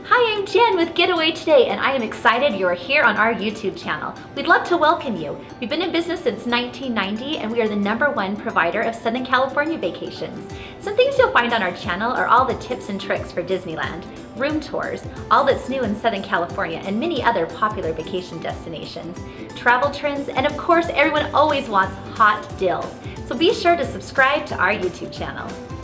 Hi, I'm Jen with Getaway Today, and I am excited you're here on our YouTube channel. We'd love to welcome you. We've been in business since 1990, and we are the #1 provider of Southern California vacations. Some things you'll find on our channel are all the tips and tricks for Disneyland, room tours, all that's new in Southern California, and many other popular vacation destinations, travel trends, and of course, everyone always wants hot deals. So be sure to subscribe to our YouTube channel.